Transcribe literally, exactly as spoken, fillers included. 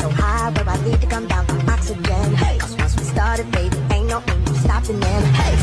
so high where I need to come down from oxygen. Cause once we started, baby, ain't no ain't no stopping them. Hey,